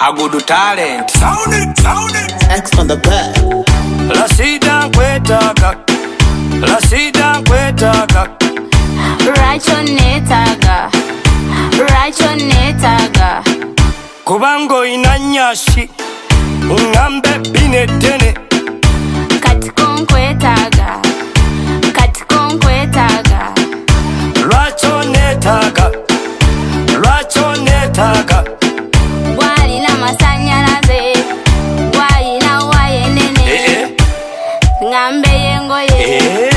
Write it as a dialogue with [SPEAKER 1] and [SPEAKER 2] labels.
[SPEAKER 1] a good talent.
[SPEAKER 2] Sound it.
[SPEAKER 3] X on the bed.
[SPEAKER 1] La sida kwetaka, la sida kwetaka.
[SPEAKER 4] Raicho netaga.
[SPEAKER 1] Kubango inanyashi, ungambe binetene.
[SPEAKER 4] Katikon kwetaga.
[SPEAKER 1] Raicho netaga.
[SPEAKER 4] Wali na masanyalaze, wali na waye nene. Ngambe yengo ye.